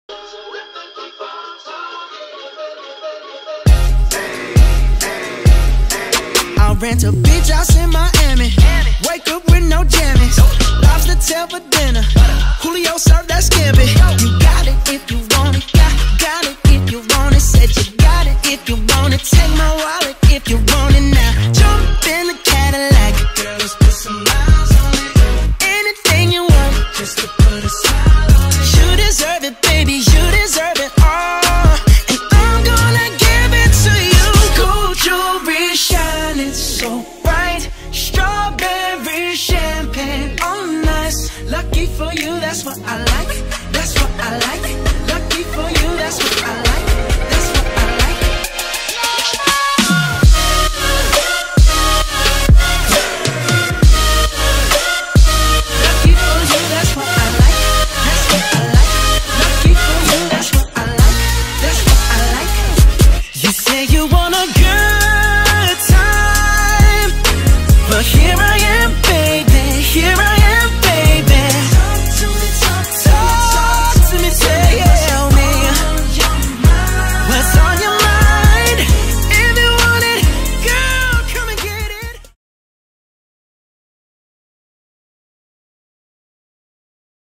I rent a beach house in Miami. Wake up with no jammies. Lobster tail for dinner. Julio served that scampi. You got it if you want it. Got it if you want it. Said you got it if you want it. Take my wallet if you want it now. Jump in the Cadillac. Girl, let's put some miles on it. Anything you want, just to put a smile on it. You deserve it, baby. You deserve it all. And I'm gonna give it to you. Gold jewelry shining so bright. Strawberry champagne on us. Lucky for you, that's what I like. That's what I like. Lucky for you, that's what I like.